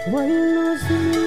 Walos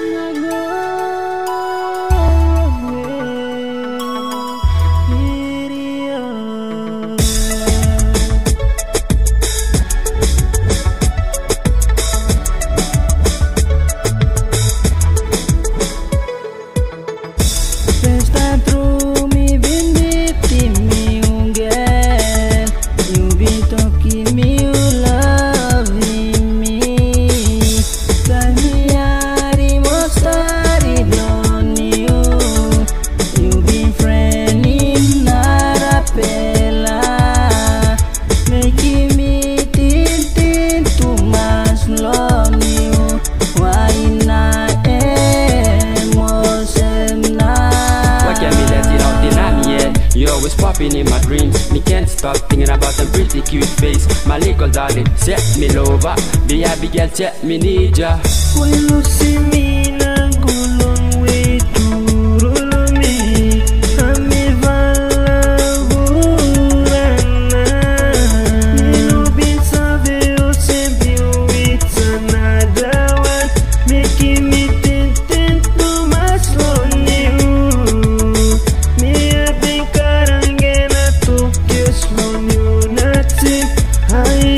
popping in my dreams. Me can't stop thinking about them pretty cute face. My little darling, set me lover. Be happy girl, set me need ya. When you see me, na gulong way to roll me. Ami valagurana. Nino bin sabe o sempre it's another one. Making me think too much lonely. Me a been karangena to kiss on you nothing. I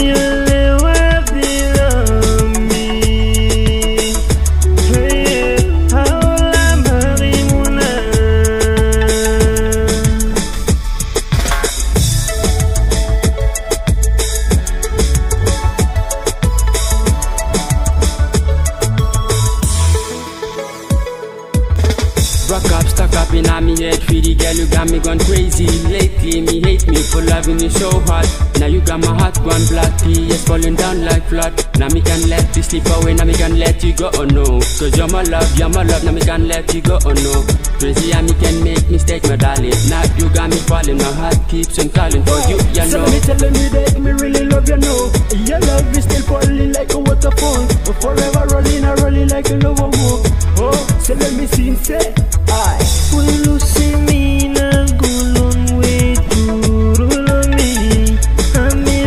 Rock up, stuck up in my head. Pretty girl, you got me gone crazy. Lately, me hate me for loving you so hard. Now you got my heart gone black. Tears falling down like flood. Now me can let you slip away. Now me can let you go, oh no. Cause you're my love, you're my love. Now me can let you go, oh no. Crazy and me can make mistake, my darling. Now you got me falling. My heart keeps on calling for you, you know. So me telling me that me really love you, know. Your love is still falling like a waterfall. But forever rolling and rolling like a love more. Oh, so let me sing, say I will you see me na gulong way to roll me. Ami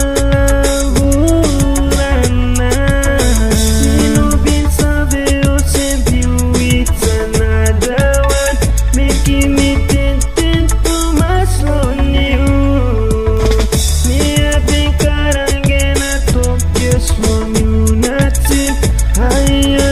valagurana. Nino bin sabe o sempre it's another one. Making me think too much lonely. Me a been karangena to kiss from you nothing.